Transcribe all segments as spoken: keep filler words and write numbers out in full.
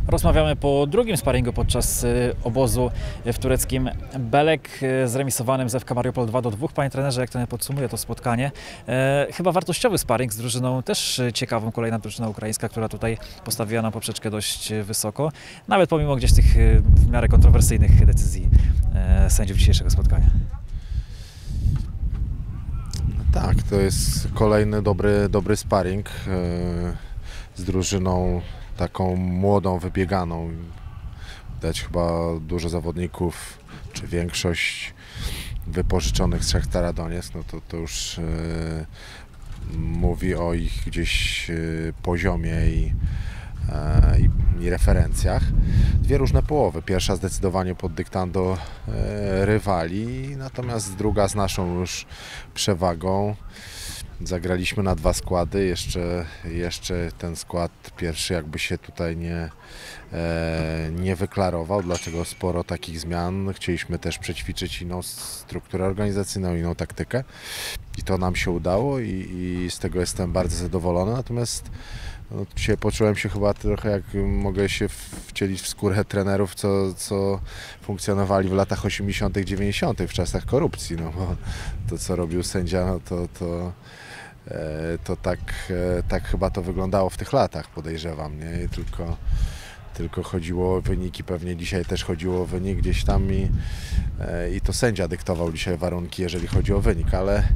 Rozmawiamy po drugim sparingu podczas obozu w tureckim Belek, zremisowanym z F K Mariupol dwa do dwóch. Panie trenerze, jak to podsumuje to spotkanie? E, chyba wartościowy sparing z drużyną też ciekawą, kolejna drużyna ukraińska, która tutaj postawiła na poprzeczkę dość wysoko, nawet pomimo gdzieś tych w miarę kontrowersyjnych decyzji e, sędziów dzisiejszego spotkania. Tak, to jest kolejny dobry, dobry sparing e, z drużyną taką młodą, wybieganą. Widać chyba dużo zawodników, czy większość wypożyczonych z Szachtara Donieck, no to, to już e, mówi o ich gdzieś e, poziomie i, e, i, i referencjach. Dwie różne połowy. Pierwsza zdecydowanie pod dyktando e, rywali, natomiast druga z naszą już przewagą. Zagraliśmy na dwa składy, jeszcze, jeszcze ten skład pierwszy jakby się tutaj nie, e, nie wyklarował, dlatego sporo takich zmian. Chcieliśmy też przećwiczyć inną strukturę organizacyjną, inną taktykę i to nam się udało i, i z tego jestem bardzo zadowolony, natomiast no, dzisiaj poczułem się chyba trochę jak mogę się wcielić w skórę trenerów, co, co funkcjonowali w latach osiemdziesiątych, dziewięćdziesiątych w czasach korupcji, no bo to co robił sędzia, no to, to, to tak, tak chyba to wyglądało w tych latach, podejrzewam, nie? I tylko, tylko chodziło o wyniki, pewnie dzisiaj też chodziło o wynik gdzieś tam i, i to sędzia dyktował dzisiaj warunki, jeżeli chodzi o wynik, ale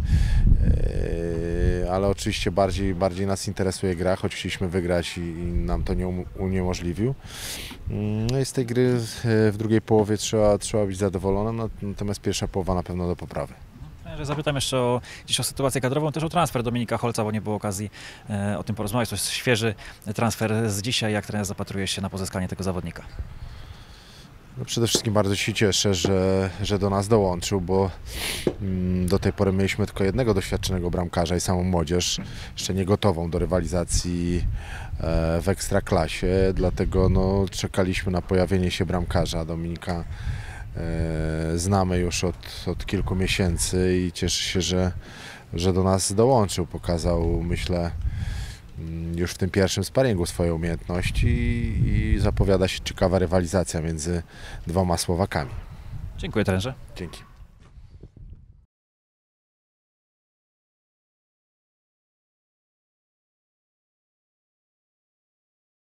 ale oczywiście bardziej, bardziej nas interesuje gra, choć chcieliśmy wygrać i, i nam to nie uniemożliwił. No i z tej gry w drugiej połowie trzeba, trzeba być zadowolonym, natomiast pierwsza połowa na pewno do poprawy. Zapytam jeszcze o, dziś o sytuację kadrową, też o transfer Dominika Holca, bo nie było okazji e, o tym porozmawiać. To jest świeży transfer z dzisiaj. Jak trener zapatruje się na pozyskanie tego zawodnika? No przede wszystkim bardzo się cieszę, że, że do nas dołączył, bo mm, do tej pory mieliśmy tylko jednego doświadczonego bramkarza i samą młodzież, jeszcze nie gotową do rywalizacji e, w Ekstraklasie, dlatego no, czekaliśmy na pojawienie się bramkarza. Dominika e, znamy już od, od kilku miesięcy i cieszę się, że, że do nas dołączył. Pokazał, myślę, już w tym pierwszym sparingu swoje umiejętności i zapowiada się ciekawa rywalizacja między dwoma Słowakami. Dziękuję trenerze. Dzięki.